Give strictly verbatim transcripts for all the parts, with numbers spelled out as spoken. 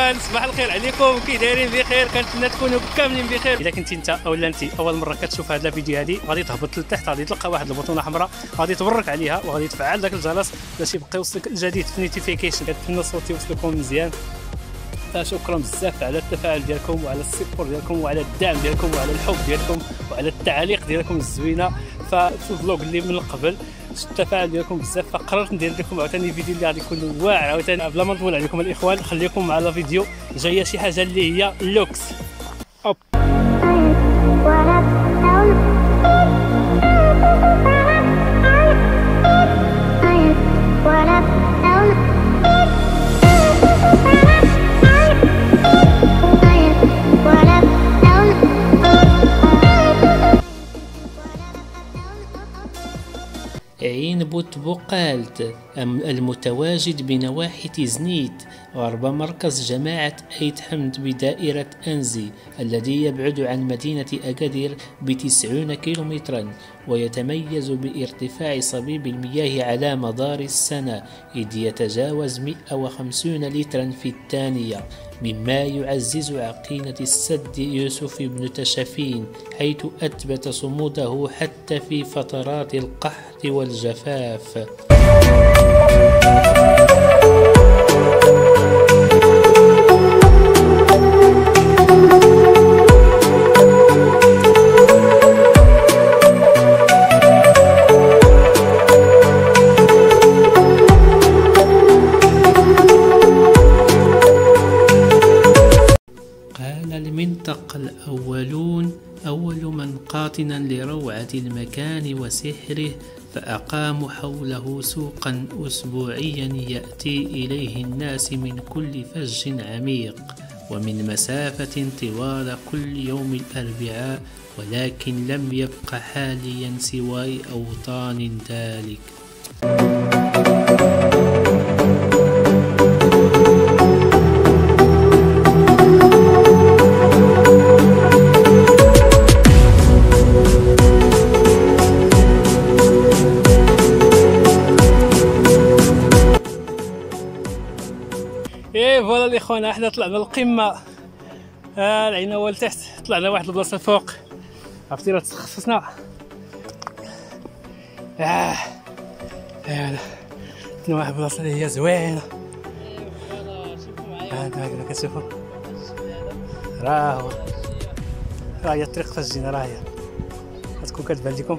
الاخوان، صباح الخير عليكم، كي دايرين بخير؟ كنتمنى تكونوا كاملين بخير. اذا كنتي انت اولا انت اول مره كتشوف هذه الفيديو هذه، غادي تهبط لتحت، غادي تلقى واحد البطونه حمراء، غادي تبرك عليها وغادي تفعل داك الجرس باش يبقى يوصلك الجديد في نوتيفيكيشن. كنتمنى صوتي يوصلكم مزيان. فشكرا بزاف على التفاعل ديالكم وعلى السيبور ديالكم وعلى الدعم ديالكم وعلى الحب ديالكم وعلى التعاليق ديالكم الزوينه. ففي الفلوق اللي من قبل التفاعل ديالكم بزاف، فقررت ندير لكم عاوتاني فيديو اللي غادي يكون واعر عاوتاني. بلا ما نطول عليكم الاخوان، خليكم مع الفيديو. جايه شي حاجه اللي هي لوكس. أوب. عين بوتبوقالت المتواجد بنواحي تيزنيت غرب مركز جماعة أيت حمد بدائرة أنزي، الذي يبعد عن مدينة أكادير بتسعين كيلومترا، ويتميز بارتفاع صبيب المياه على مدار السنة، إذ يتجاوز مئة وخمسين لترا في الثانية، مما يعزز عقينة السد يوسف بن تشفين، حيث أثبت صموده حتى في فترات القحط والجفاف. المنطق الأولون أول من قاطنا لروعة المكان وسحره، فأقاموا حوله سوقا أسبوعيا يأتي إليه الناس من كل فج عميق ومن مسافة طوال كل يوم الأربعاء، ولكن لم يبق حاليا سوى أوطان ذلك. ايه فوالا الاخوان، احنا طلعنا القمه. ها العين هو لتحت، طلعنا واحد البلاصه الفوق، عرفتي راه تخصصنا. اه يلا كنا واحد البلاصه اللي هي زوينه. فوالا شوفوا معايا هكا هكا كتشوفوا، راه هو راه هي الطريق فجينا، راه هي غتكون كتبان لكم.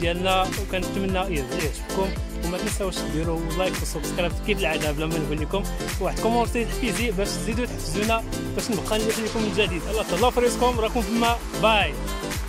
ديالنا، وكنتمنى يعجبكم. وما تنساوش ديروا لايك وسبسكرايب كيف العاده بلا ما نقول لكم، واحد كومونتي تحفيزي باش تزيدوا تحفزونا باش نبقى نليح لكم من جديد. الله تهلا في رزقكم، راكم فما باي.